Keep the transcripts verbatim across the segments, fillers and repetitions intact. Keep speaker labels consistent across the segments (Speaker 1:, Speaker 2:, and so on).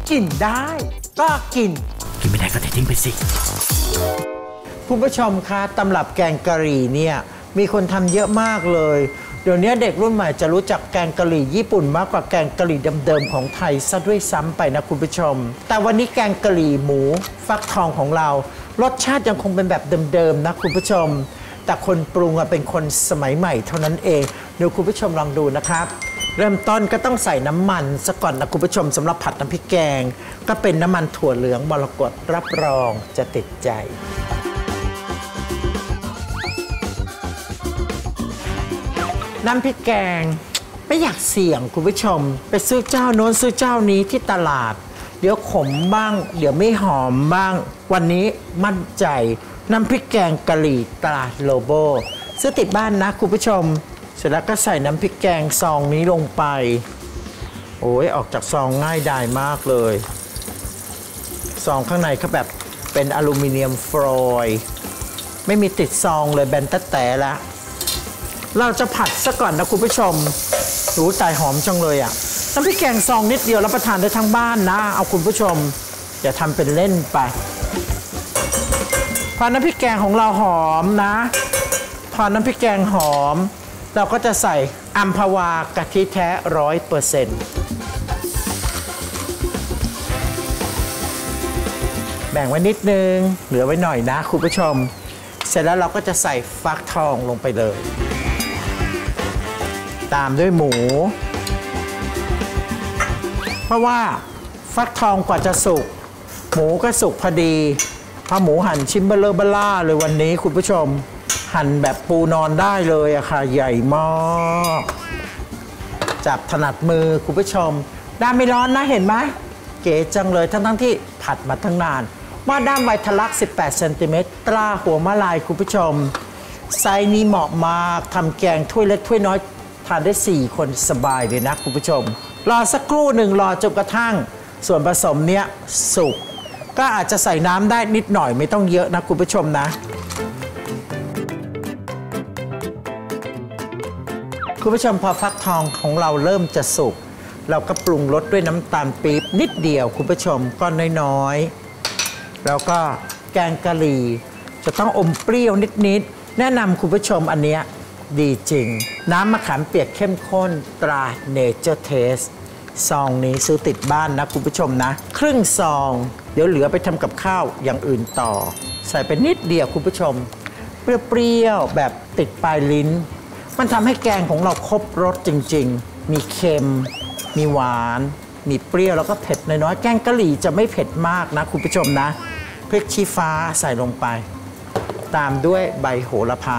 Speaker 1: กินได้ก็กิน
Speaker 2: กินไม่ได้ก็ทิ้งไปสิ
Speaker 1: คุณผู้ชมคะตำรับแกงกะหรี่เนี่ยมีคนทำเยอะมากเลยเดี๋ยวนี้เด็กรุ่นใหม่จะรู้จักแกงกะหรี่ญี่ปุ่นมากกว่าแกงกะหรี่เดิมๆของไทยซะด้วยซ้ำไปนะคุณผู้ชมแต่วันนี้แกงกะหรี่หมูฟักทองของเรารสชาติยังคงเป็นแบบเดิมๆนะคุณผู้ชมแต่คนปรุงเป็นคนสมัยใหม่เท่านั้นเองเดี๋ยวคุณผู้ชมลองดูนะครับเริ่มต้นก็ต้องใส่น้ำมันซะก่อนนะคุณผู้ชมสำหรับผัดน้ำพริกแกงก็เป็นน้ำมันถั่วเหลืองมรกตรับรองจะติดใจน้ำพริกแกงไม่อยากเสี่ยงคุณผู้ชมไปซื้อเจ้าโน้นซื้อเจ้านี้ที่ตลาดเดี๋ยวขมบ้างเดี๋ยวไม่หอมบ้างวันนี้มั่นใจน้ำพริกแกงกะหรี่ตลาดโลโบซื้อติดบ้านนะคุณผู้ชมเสร็จแล้วก็ใส่น้ำพริกแกงซองนี้ลงไปโอ้ยออกจากซองง่ายดายมากเลยซองข้างในเขาแบบเป็นอลูมิเนียมฟอยล์ไม่มีติดซองเลยแบนแต่แต่ละเราจะผัดซะก่อนนะคุณผู้ชมรู้ใจหอมจังเลยอ่ะน้ำพริกแกงซองนิดเดียวรับประทานได้ทั้งบ้านนะเอาคุณผู้ชมอย่าทำเป็นเล่นไปพอน้ำพริกแกงของเราหอมนะพอน้ำพริกแกงหอมเราก็จะใส่อัมพวากะทิแท้ร้อยเปอร์เซ็นต์แบ่งไว้นิดนึงเหลือไว้หน่อยนะคุณผู้ชมเสร็จแล้วเราก็จะใส่ฟักทองลงไปเลยตามด้วยหมูเพราะว่าฟักทองกว่าจะสุกหมูก็สุกพอดีพอหมูหั่นชิ้นเบลอเบล่าเลยวันนี้คุณผู้ชมหั่นแบบปูนอนได้เลยอะค่ะใหญ่มากจับถนัดมือคุณผู้ชมด้านไม่ร้อนนะเห็นไหมเก๋จังเลยทั้งทั้งที่ผัดมาทั้งนานหม้อด้ามไวทะลักสิบแปดเซนติเมตรตราหัวมะลายคุณผู้ชมไซส์นี้เหมาะมากทำแกงถ้วยเล็กถ้วยน้อยทานได้สี่คนสบายเลยนะคุณผู้ชมรอสักครู่หนึ่งรอจนกระทั่งส่วนผสมเนี้ยสุกก็อาจจะใส่น้ำได้นิดหน่อยไม่ต้องเยอะนะคุณผู้ชมนะคุณผู้ชมพอฟักทองของเราเริ่มจะสุกเราก็ปรุงรสด้วยน้ำตาลปี๊บนิดเดียวคุณผู้ชมก้อนน้อยๆแล้วก็แกงกะหรี่จะต้องอมเปรี้ยวนิดๆแนะนำคุณผู้ชมอันเนี้ยดีจริงน้ำมะขามเปียกเข้มข้นตราเนเจอร์เทสซองนี้ซื้อติดบ้านนะคุณผู้ชมนะครึ่งซองเดี๋ยวเหลือไปทำกับข้าวอย่างอื่นต่อใส่ไปนิดเดียวคุณผู้ชมเปรี้ยวๆแบบติดปลายลิ้นมันทำให้แกงของเราครบรสจริงๆมีเค็มมีหวานมีเปรี้ยวแล้วก็เผ็ดน้อยๆแกงกะหรี่จะไม่เผ็ดมากนะคุณผู้ชมนะพริกชี้ฟ้าใส่ลงไปตามด้วยใบโหระพา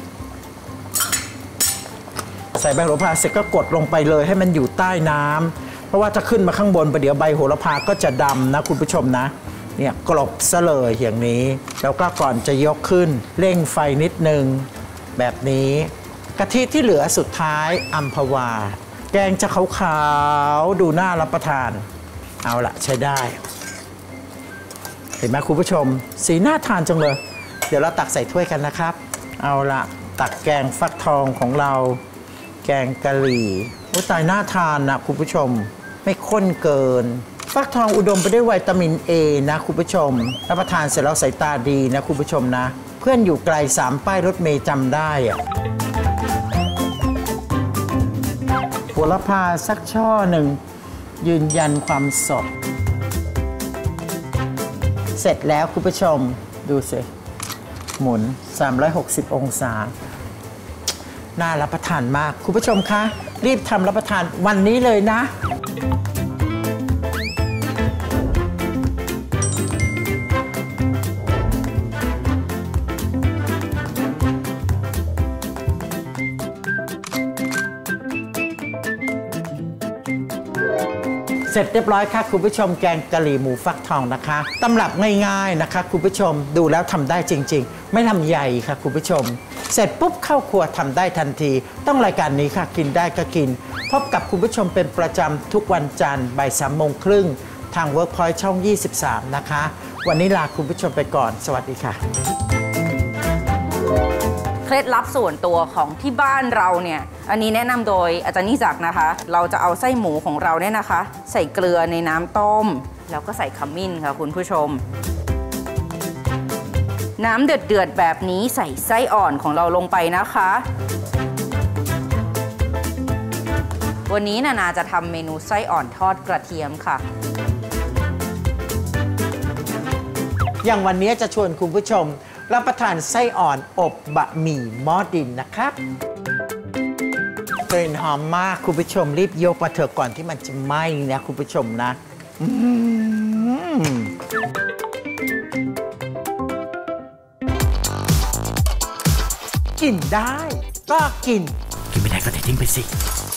Speaker 1: ใส่ใบโหระพาเสร็จก็กดลงไปเลยให้มันอยู่ใต้น้ำเพราะว่าถ้าขึ้นมาข้างบนประเดี๋ยวใบโหระพาก็จะดำนะคุณผู้ชมนะเนี่ยกลบซะเลยอย่างนี้แล้วก็ก่อนจะยกขึ้นเร่งไฟนิดนึงแบบนี้กะทิที่เหลือสุดท้ายอัมพวาแกงจะขาวๆดูน่ารับประทานเอาละใช้ได้เห็นไหมคุณผู้ชมสีน่าทานจังเลยเดี๋ยวเราตักใส่ถ้วยกันนะครับเอาละตักแกงฟักทองของเราแกงกะหรี่โอ้ตายน่าทานนะคุณผู้ชมไม่ข้นเกินฟักทองอุดมไปด้วยวิตามิน เอ นะคุณผู้ชมรับประทานเสร็จแล้วสายตาดีนะคุณผู้ชมนะเพื่อนอยู่ไกลสามป้ายรถเมย์จำได้อะโหระพาสักช่อหนึ่งยืนยันความสดเสร็จแล้วคุณผู้ชมดูสิหมุนสามร้อยหกสิบองศาน่ารับประทานมากคุณผู้ชมคะรีบทำรับประทานวันนี้เลยนะ เสร็จเรียบร้อยค่ะคุณผู้ชมแกงกะหรี่หมูฟักทองนะคะตำรับง่ายๆนะคะคุณผู้ชมดูแล้วทำได้จริงๆไม่ทำใหญ่ค่ะคุณผู้ชมเสร็จปุ๊บเข้าครัวทำได้ทันทีต้องรายการนี้ค่ะกินได้ก็กินพบกับคุณผู้ชมเป็นประจำทุกวันจันทร์บ่ายสามโมงครึ่งทาง Workpoint ช่องยี่สิบสามนะคะวันนี้ลาคุณผู้ชมไปก่อนสวัสดีค่ะ
Speaker 2: เคล็ดลับส่วนตัวของที่บ้านเราเนี่ยอันนี้แนะนำโดยอาจารย์นิจักรนะคะเราจะเอาไส้หมูของเราเนี่ยนะคะใส่เกลือในน้ำต้มแล้วก็ใส่ขมิ้นค่ะคุณผู้ชมน้ำเดือดๆแบบนี้ใส่ไส้อ่อนของเราลงไปนะคะวันนี้นานาจะทำเมนูไส้อ่อนทอดกระเทียมค่ะ
Speaker 1: อย่างวันนี้จะชวนคุณผู้ชมรับประทานไส้อ่อนอบบะหมี่หม้อดินนะครับกลิ่นหอมมากคุณผู้ชมรีบยกมาเถอะก่อนที่มันจะไหม้นะคุณผู้ชมนะกินได้ก็กินกินไม่ได้ก็ทิ้งไปสิ